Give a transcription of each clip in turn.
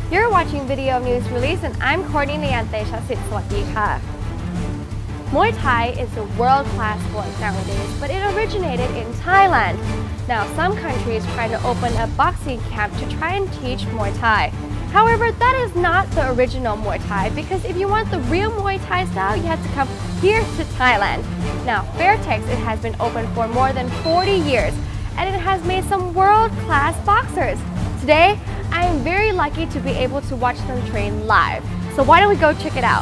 You're watching Video News Release and I'm Courtney Leante Chasit. สวัสดีค่ะ Muay Thai is a world-class sport nowadays, but it originated in Thailand. Now, some countries try to open a boxing camp to try and teach Muay Thai. However, that is not the original Muay Thai because if you want the real Muay Thai style, you have to come here to Thailand. Now, Fairtex, it has been open for more than 40 years and it has made some world-class boxers. Today, I am very lucky to be able to watch them train live. So why don't we go check it out?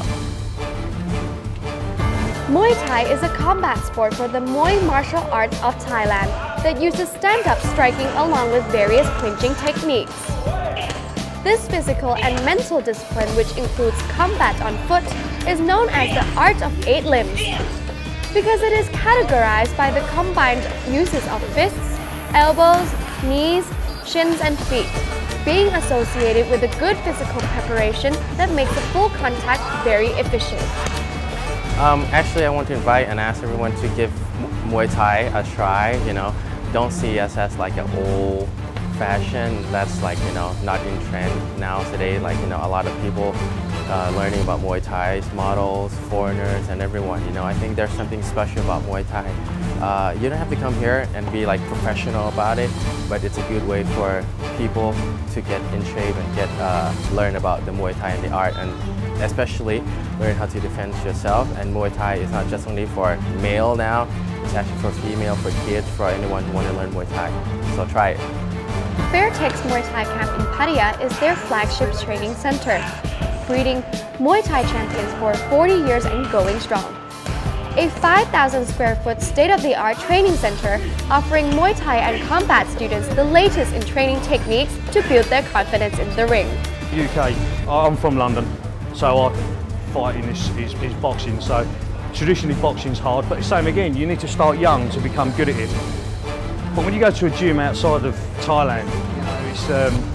Muay Thai is a combat sport for the Muay martial arts of Thailand that uses stand-up striking along with various clinching techniques. This physical and mental discipline, which includes combat on foot, is known as the art of 8 limbs because it is categorized by the combined uses of fists, elbows, knees, shins and feet, being associated with a good physical preparation that makes the full contact very efficient. Actually, I want to invite and ask everyone to give Muay Thai a try. Don't see us as like an old fashion that's like not in trend now today. Like a lot of people learning about Muay Thai, models, foreigners, and everyone. I think there's something special about Muay Thai. You don't have to come here and be like professional about it, but it's a good way for people to get in shape and learn about the Muay Thai and the art, and especially learn how to defend yourself. And Muay Thai is not just only for male now, it's actually for female, for kids, for anyone who want to learn Muay Thai. So try it. Fairtex Muay Thai Camp in Pattaya is their flagship training center, breeding Muay Thai champions for 40 years and going strong. A 5,000 square foot state-of-the-art training center offering Muay Thai and combat students the latest in training techniques to build their confidence in the ring. UK, I'm from London, so I fighting is boxing. So traditionally boxing's hard, but the same again, you need to start young to become good at it. But when you go to a gym outside of Thailand, it's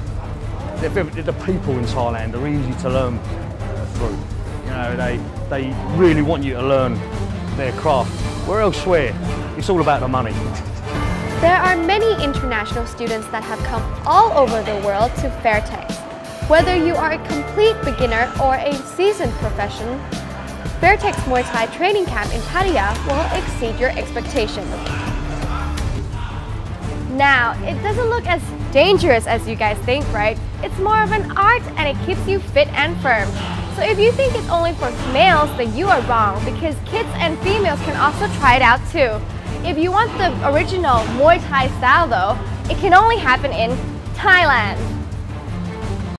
the people in Thailand are easy to learn through. They really want you to learn their craft. Where elsewhere, it's all about the money. There are many international students that have come all over the world to Fairtex. Whether you are a complete beginner or a seasoned professional, Fairtex Muay Thai Training Camp in Pattaya will exceed your expectations. Now, it doesn't look as dangerous as you guys think, right? It's more of an art and it keeps you fit and firm. So if you think it's only for males, then you are wrong because kids and females can also try it out too. If you want the original Muay Thai style though, it can only happen in Thailand.